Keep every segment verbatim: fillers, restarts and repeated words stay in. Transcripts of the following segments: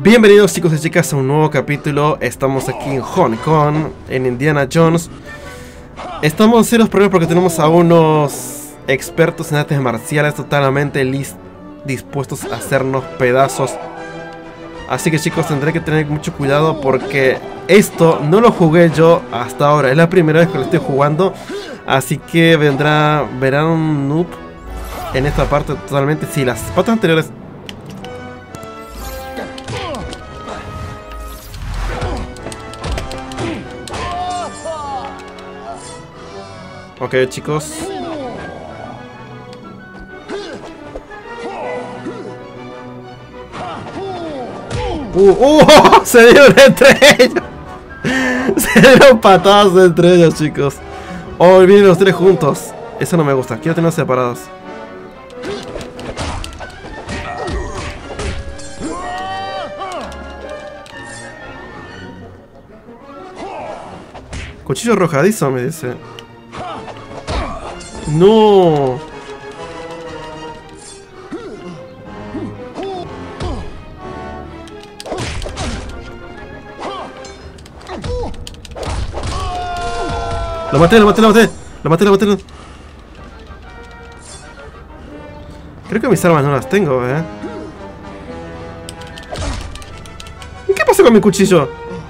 Bienvenidos chicos y chicas a un nuevo capítulo. Estamos aquí en Hong Kong, en Indiana Jones. Estamos en serios problemas porque tenemos a unos expertos en artes marciales totalmente dispuestos a hacernos pedazos. Así que chicos, tendré que tener mucho cuidado porque esto no lo jugué yo hasta ahora. Es la primera vez que lo estoy jugando. Así que vendrá, verán un noob en esta parte totalmente. Si sí, las patas anteriores... Ok, chicos. Uh, uh, se dieron entre ellos. Se dieron patadas entre ellos, chicos. Oh, vienen los tres juntos. Eso no me gusta. Quiero tenerlos separados. Cuchillo arrojadizo, me dice. No. Lo maté, lo maté, lo maté. Lo maté, lo maté. Lo... Creo que mis armas no las tengo, eh. ¿Y qué pasó con mi cuchillo?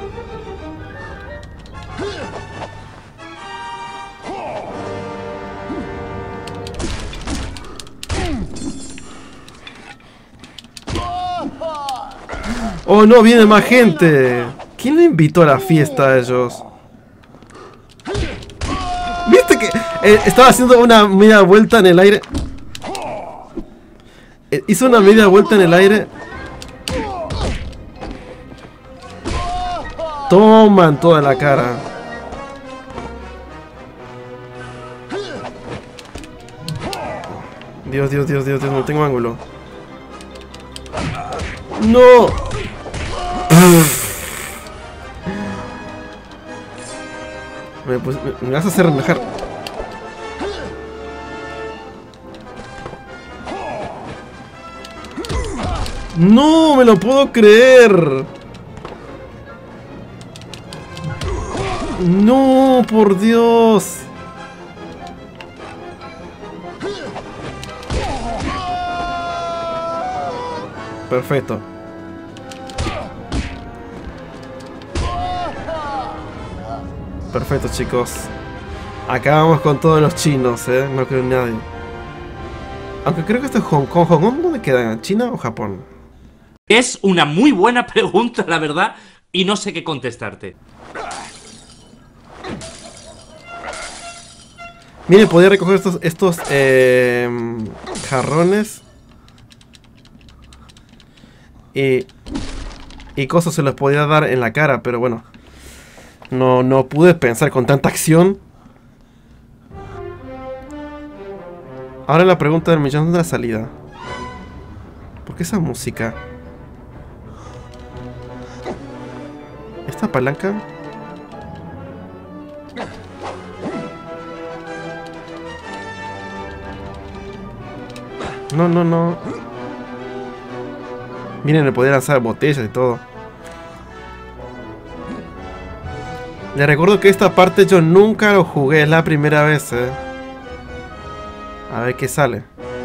Oh no, viene más gente. ¿Quién le invitó a la fiesta a ellos? ¿Viste que eh, estaba haciendo una media vuelta en el aire? Eh, hizo una media vuelta en el aire. Toman toda la cara. Dios, Dios, Dios, Dios, Dios, no tengo ángulo. No. Me, pues, me, me vas a hacer enojar. No me lo puedo creer. No, por Dios. Perfecto. Perfecto, chicos. Acabamos con todos los chinos, eh. No creo en nadie. Aunque creo que esto es Hong Kong. ¿Hong Kong dónde queda? ¿China o Japón? Es una muy buena pregunta, la verdad, y no sé qué contestarte. Mire, podía recoger estos, estos eh, jarrones. Y, y cosas se los podía dar en la cara, pero bueno. No, no pude pensar con tanta acción. Ahora la pregunta del millón de la salida. ¿Por qué esa música? ¿Esta palanca? No, no, no. Miren, le podía lanzar botellas y todo. Les recuerdo que esta parte yo nunca lo jugué, es la primera vez, eh. A ver qué sale.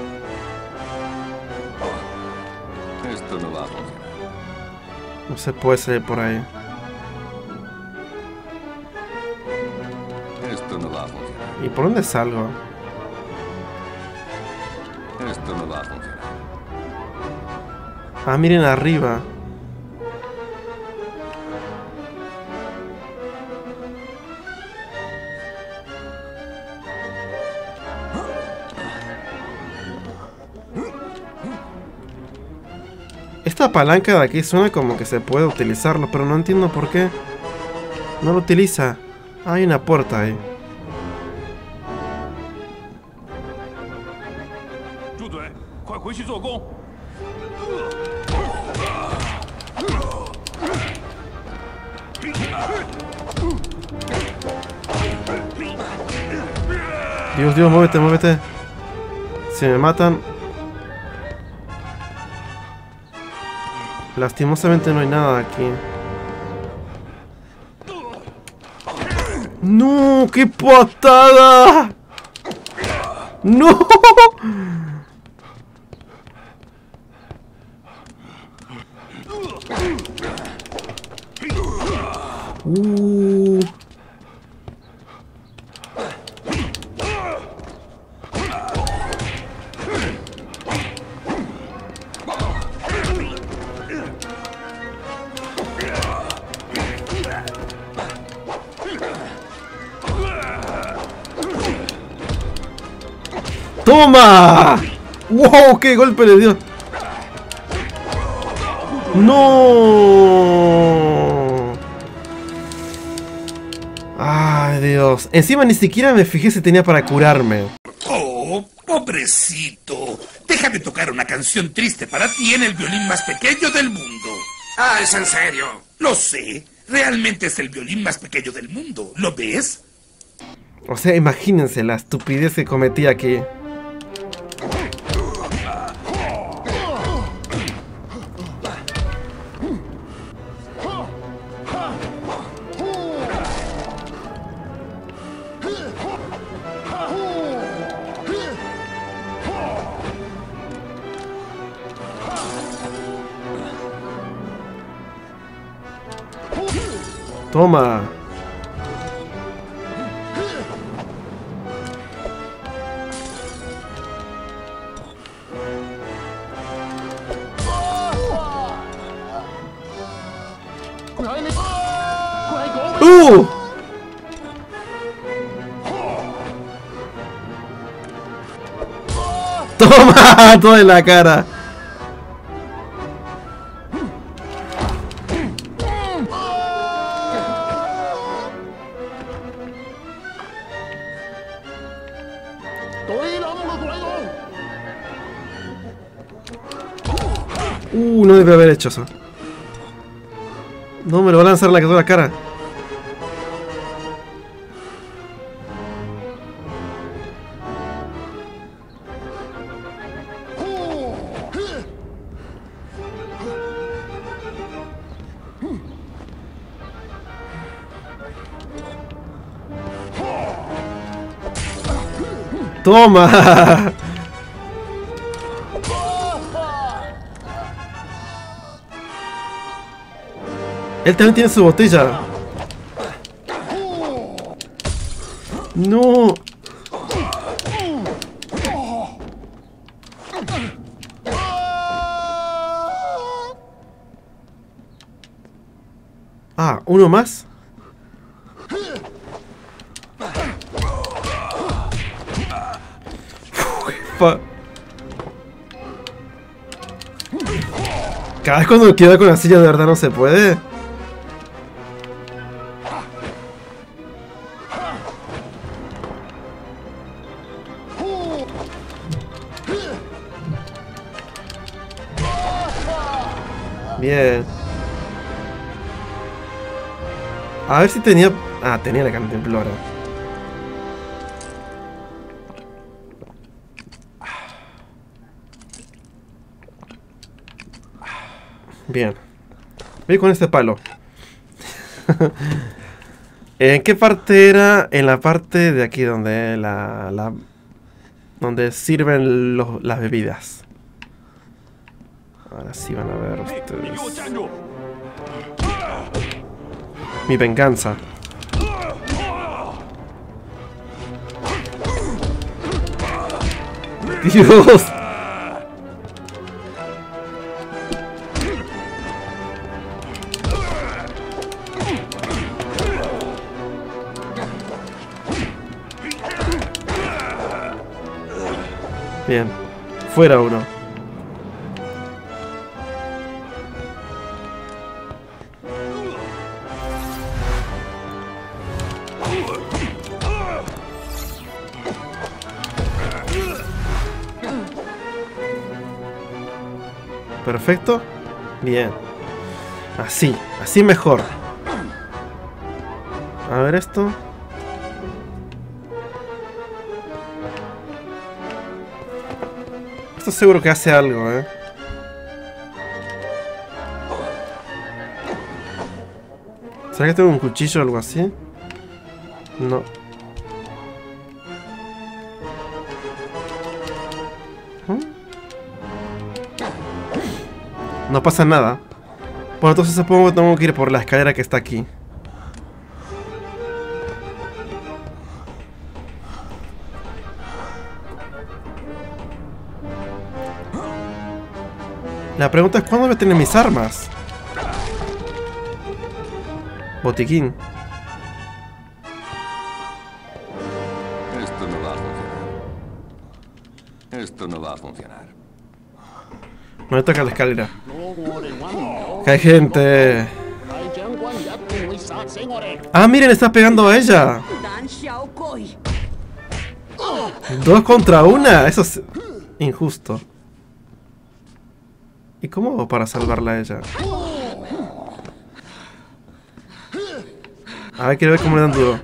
Esto no va a funcionar. No se puede salir por ahí. Esto no va a funcionar. ¿Y por dónde salgo? Esto no va a funcionar. Ah, miren arriba. Esta palanca de aquí suena como que se puede utilizarlo, pero no entiendo por qué. No lo utiliza. Ah, hay una puerta ahí. Dios, Dios, muévete, muévete. Si me matan... Lastimosamente no hay nada aquí. ¡No! ¡Qué patada! ¡No! Uh. ¡Toma! ¡Wow! ¡Qué golpe le dio! ¡No! ¡Ay, Dios! Encima ni siquiera me fijé si tenía para curarme. Oh, pobrecito. Déjame tocar una canción triste para ti en el violín más pequeño del mundo. Ah, ¿es en serio? Lo sé. Realmente es el violín más pequeño del mundo. ¿Lo ves? O sea, imagínense la estupidez que cometí aquí. Toma. ¡Uh! ¡Toma! Todo en la cara. Uh, no debe haber hecho eso. No, me lo va a lanzar en la, toda la cara. ¡Toma! Él también tiene su botella. No. Ah, ¿uno más? Uf, cada vez cuando me quedo con la silla de verdad no se puede. Bien. A ver si tenía... Ah, tenía la cantimplora. Bien. Voy con este palo. ¿En qué parte era? En la parte de aquí donde la... la donde sirven los, las bebidas. Ahora sí van a ver ustedes. Mi venganza. Dios. Bien. Fuera uno. Perfecto. Bien. Así. Así mejor. A ver esto. Esto seguro que hace algo, ¿eh? ¿Será que tengo un cuchillo o algo así? No. No pasa nada. Bueno, entonces supongo que tengo que ir por la escalera que está aquí. La pregunta es ¿cuándo voy a tener mis armas? Botiquín. Esto no va a funcionar. Esto no va a funcionar. Me toca la escalera. Que hay gente. Ah, miren, está pegando a ella. Dos contra una. Eso es injusto. ¿Y cómo hago para salvarla a ella? A ver, quiero ver cómo le dan duro.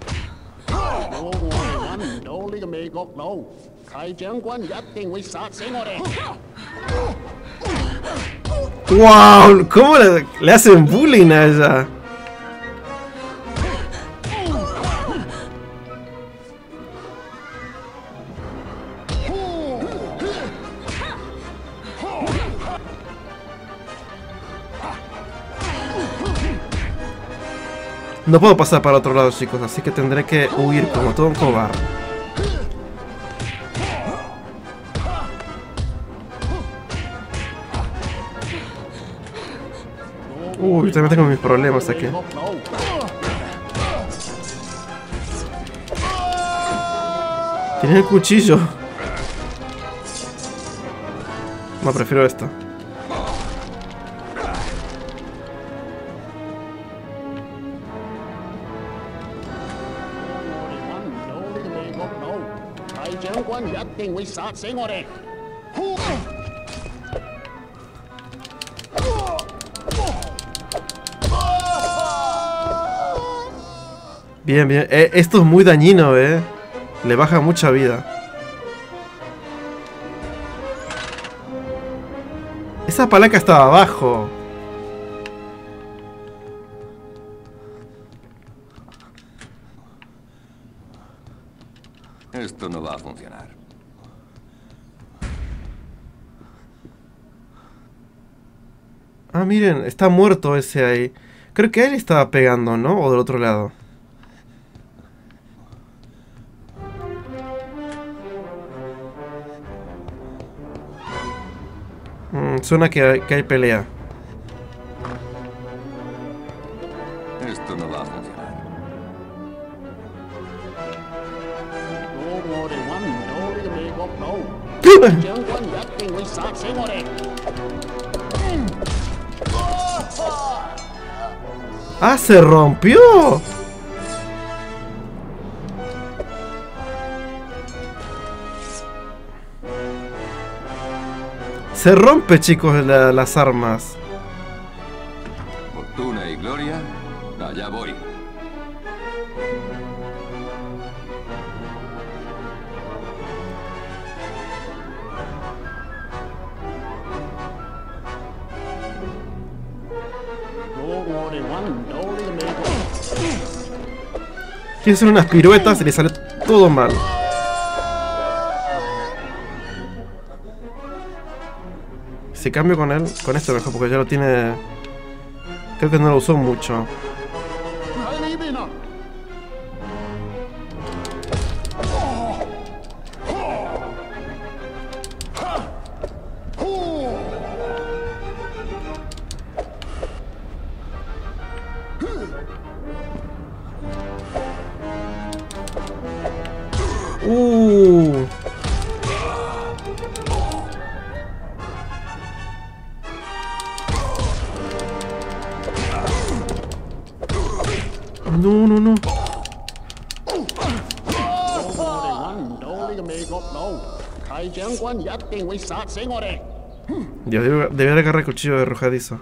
¡Wow! ¿Cómo le, le hacen bullying a ella? No puedo pasar para otro lado, chicos, así que tendré que huir como todo un cobarde. Uy, también tengo mis problemas aquí. Tiene el cuchillo. No, prefiero esto. Bien, bien. Eh, esto es muy dañino, eh. Le baja mucha vida. Esa palanca estaba abajo. Esto no va a funcionar. Ah, miren, está muerto ese ahí. Creo que a él estaba pegando, ¿no? O del otro lado. Mm, suena que hay, que hay pelea. Esto no va a funcionar. ¡Ah, se rompió! Se rompe, chicos, la, las armas. Fortuna y gloria, allá voy. Quiere hacer unas piruetas y le sale todo mal. Si cambio con él, con esto mejor, porque ya lo tiene. Creo que no lo usó mucho. Uh. No, no, no. Dios, debe, debe agarrar el cuchillo de arrojadizo.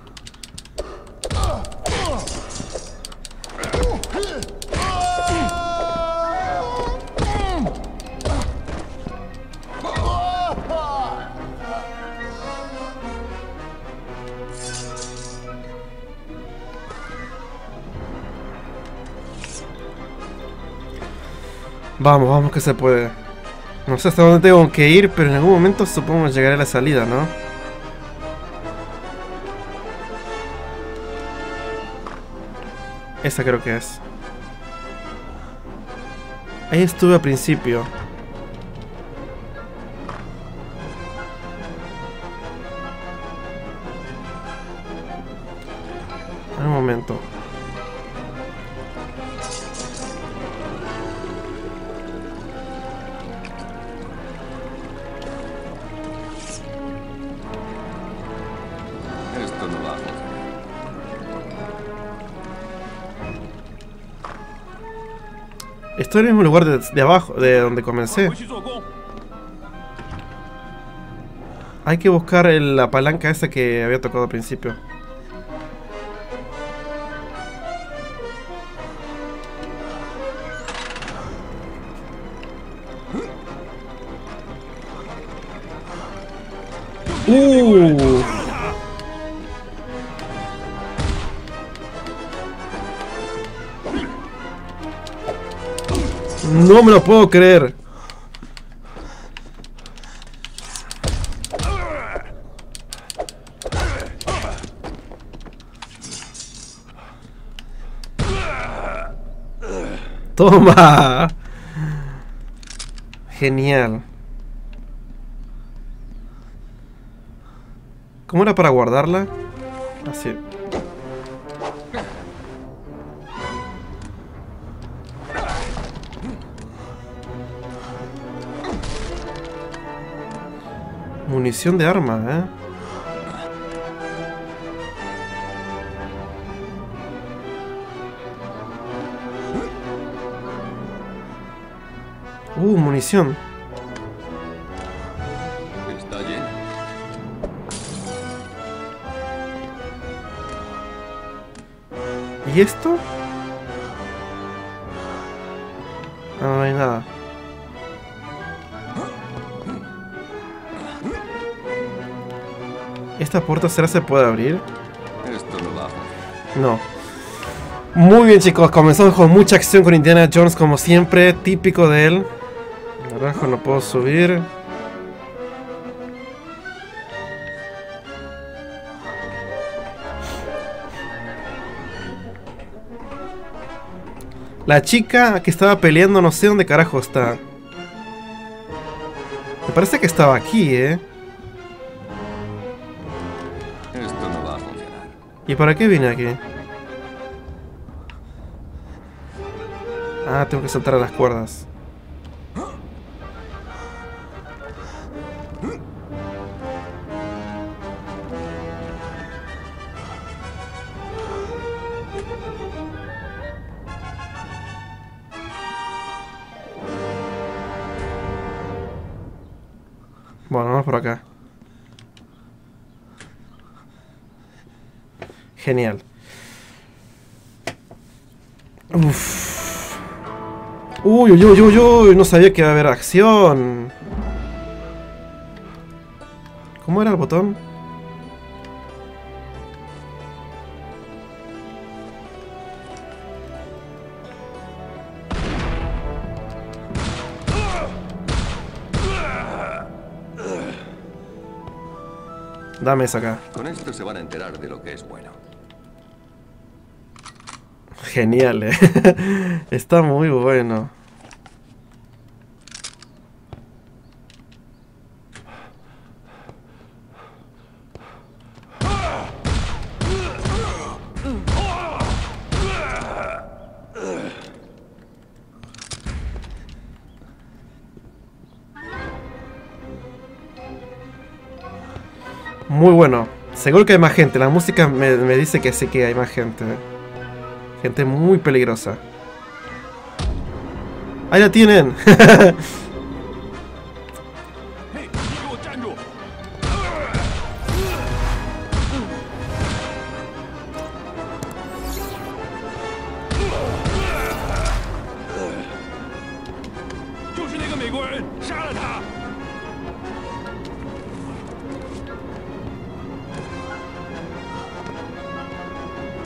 Vamos, vamos que se puede. No sé hasta dónde tengo que ir, pero en algún momento supongo llegaré a la salida, ¿no? Esa creo que es. Ahí estuve al principio. Un momento. Esto no va. Estoy en el mismo lugar de, de abajo, de donde comencé. Hay que buscar el- la palanca esa que había tocado al principio. Uh. No me lo puedo creer. Toma. Genial. ¿Cómo era para guardarla? Así. Munición de arma, ¿eh? Uh, munición. Está lleno. ¿Y esto? Ah, no hay nada. ¿Esta puerta será se puede abrir? Esto no va. No. Muy bien, chicos, comenzamos con mucha acción con Indiana Jones, como siempre, típico de él. Abajo no puedo subir. La chica que estaba peleando, no sé dónde carajo está. Me parece que estaba aquí, ¿eh? Esto no va a funcionar. ¿Y para qué vine aquí? Ah, tengo que saltar a las cuerdas. Bueno, vamos por acá. Genial. Uf. Uy, uy, uy, uy, uy, no sabía que iba a haber acción. ¿Cómo era el botón? Dame esa acá. Con esto se van a enterar de lo que es bueno. Genial, eh. Está muy bueno. Muy bueno. Seguro que hay más gente. La música me, me dice que sí que hay más gente. Gente muy peligrosa. ¡Ahí la tienen!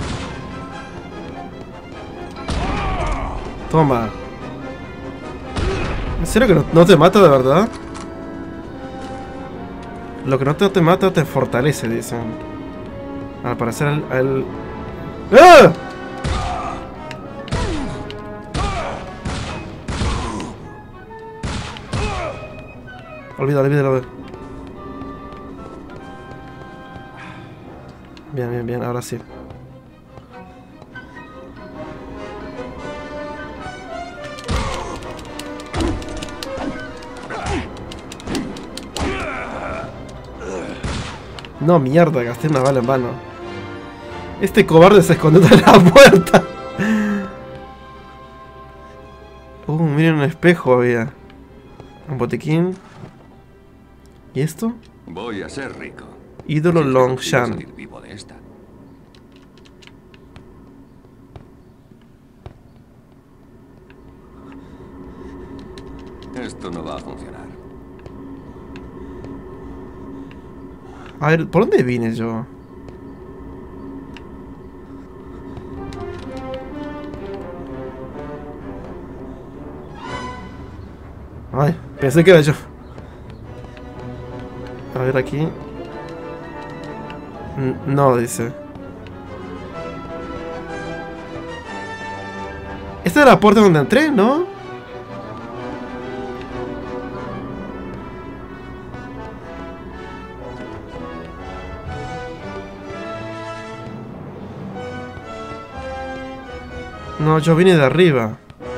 Toma. ¿En serio que no, no te mata de verdad? Lo que no te, no te mata te fortalece, dicen. Al parecer el... el... ¡Ah! Olvídalo, olvídalo. Bien, bien, bien, ahora sí. No, mierda, gasté una bala en vano. Este cobarde se escondió tras la puerta. Uh, miren, un espejo había. Un botiquín. ¿Y esto? Voy a ser rico. Ídolo Si es que Long consigo Shan. salir vivo de esta. Esto no va a funcionar. A ver, ¿por dónde vine yo? Ay, pensé que era yo. A ver aquí. N- No, dice. Esta es la puerta donde entré, ¿no? No, yo vine de arriba.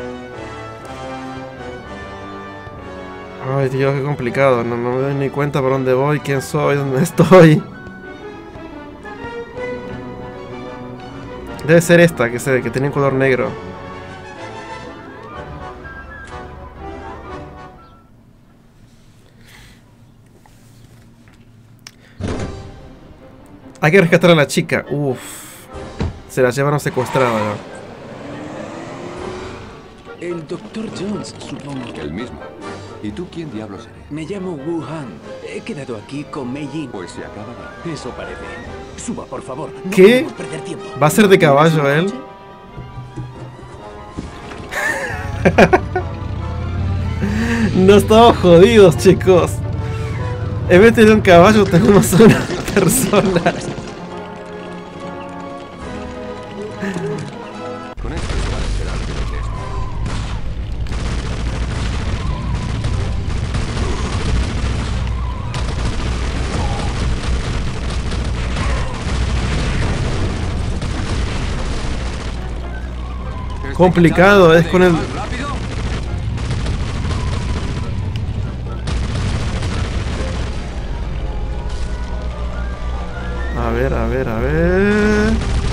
Ay, Dios, qué complicado. No, no me doy ni cuenta por dónde voy, quién soy, dónde estoy. Debe ser esta, que sé, que tiene un color negro. Hay que rescatar a la chica. Uff. Se la llevaron secuestrada ya. El doctor Jones, supongo. El mismo. ¿Y tú quién diablos eres? Me llamo Wu Han. He quedado aquí con Mei Jin. Pues se acabará. Eso parece. Suba, por favor. No ¿Qué? podemos perder tiempo. ¿Va a ser de caballo él? No estamos jodidos, chicos. En vez de tener un caballo, tenemos una persona. Con esto se van a enterar de lo que es. ¿Este Complicado, cacharro es con el... puede ir más rápido? A ver, a ver, a ver...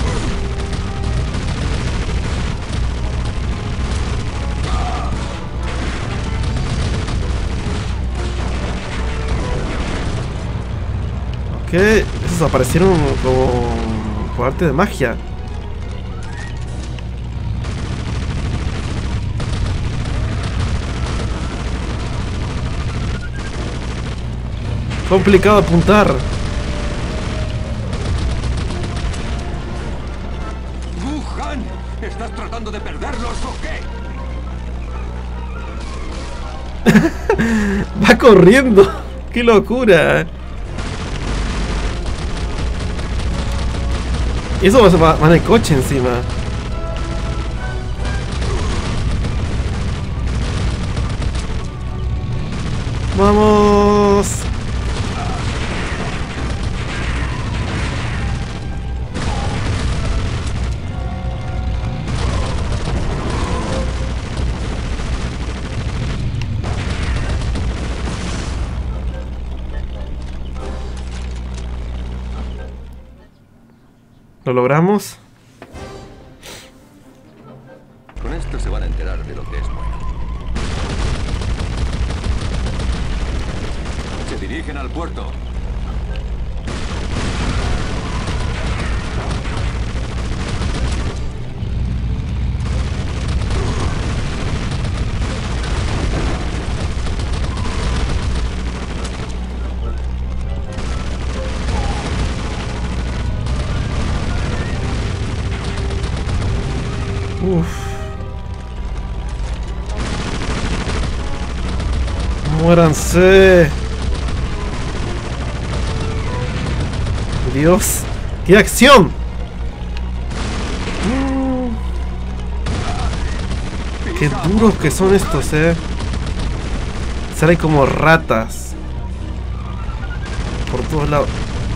Ok, esos aparecieron como... por arte de magia. Complicado apuntar. ¡Wuhan! ¿Estás tratando de perderlos o qué? Va corriendo. ¡Qué locura! Y eso va, va en el coche encima. ¡Vamos! ¿Lo logramos? Con esto se van a enterar de lo que es bueno. Se dirigen al puerto. Uf. ¡Muéranse! ¡Dios! ¡Qué acción! Uh, ¡Qué duros que son estos, eh! Salen como ratas por todos lados.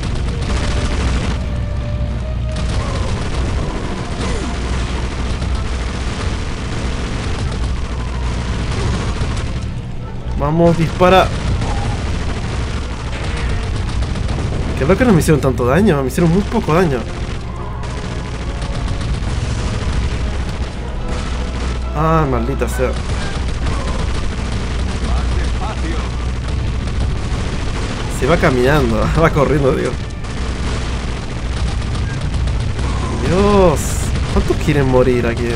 Vamos, dispara. Creo que no me hicieron tanto daño, me hicieron muy poco daño. Ah, maldita sea. Se va caminando, va corriendo, digo. Dios, ¿cuántos quieren morir aquí?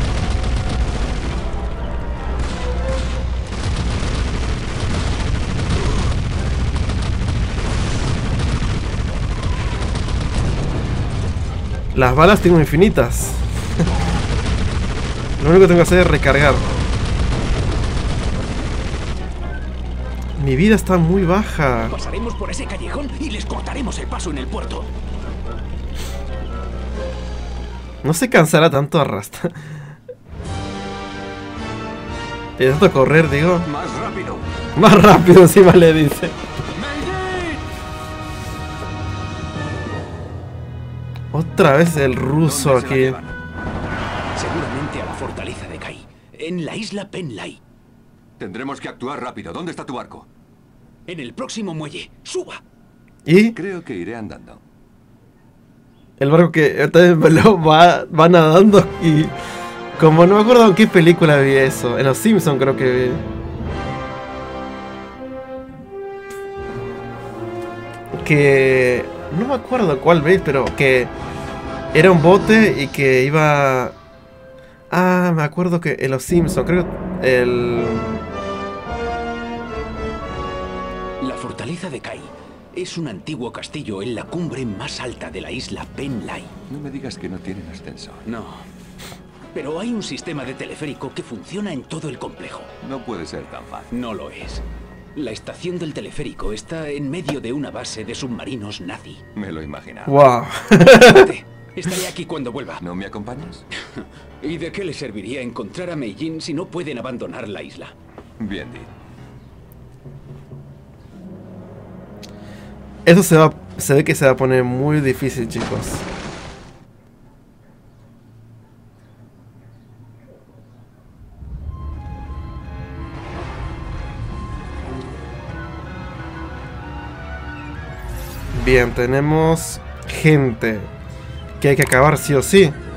Las balas tengo infinitas. Lo único que tengo que hacer es recargar. Mi vida está muy baja. Pasaremos por ese callejón y les cortaremos el paso en el puerto. No se cansará tanto arrastra. De tanto correr, digo. Más rápido. Más rápido encima le dice. Otra vez el ruso ¿Dónde se la aquí. llevan? Seguramente a la fortaleza de Kai, en la isla Penlai. Tendremos que actuar rápido. ¿Dónde está tu barco? En el próximo muelle. ¡Suba! Y Creo que iré andando. el barco que también va, va nadando. Y como no me acuerdo en qué película vi eso. En Los Simpsons creo que vi. Que no me acuerdo cuál veis, pero que era un bote y que iba... Ah, me acuerdo que en Los Simpsons, creo que el... La fortaleza de Kai es un antiguo castillo en la cumbre más alta de la isla Penlai. No me digas que no tienen ascensor. No. Pero hay un sistema de teleférico que funciona en todo el complejo. No puede ser tan fácil. No lo es. La estación del teleférico está en medio de una base de submarinos nazi. Me lo imaginaba. Wow. Vete. Estaré aquí cuando vuelva. ¿No me acompañas? ¿Y de qué le serviría encontrar a Meijin si no pueden abandonar la isla? Bien dicho. Eso se va, se ve que se va a poner muy difícil, chicos. Bien, tenemos gente que hay que acabar sí o sí.